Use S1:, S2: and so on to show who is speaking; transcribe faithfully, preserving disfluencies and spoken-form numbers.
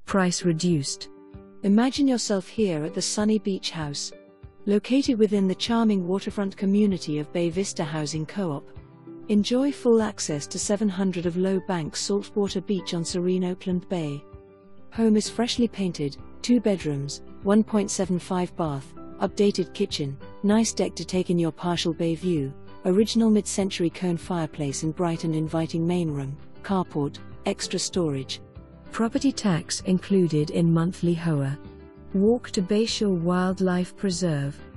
S1: Price reduced. Imagine yourself here at the sunny beach house. Located within the charming waterfront community of Bay Vista Housing Co-op. Enjoy full access to seven hundred of low bank saltwater beach on serene Oakland Bay. Home is freshly painted, two bedrooms, one point seven five bath, updated kitchen, nice deck to take in your partial bay view, original mid-century cone fireplace and bright and inviting main room, carport, extra storage. Property tax included in monthly H O A. Walk to Bayshore Wildlife Preserve.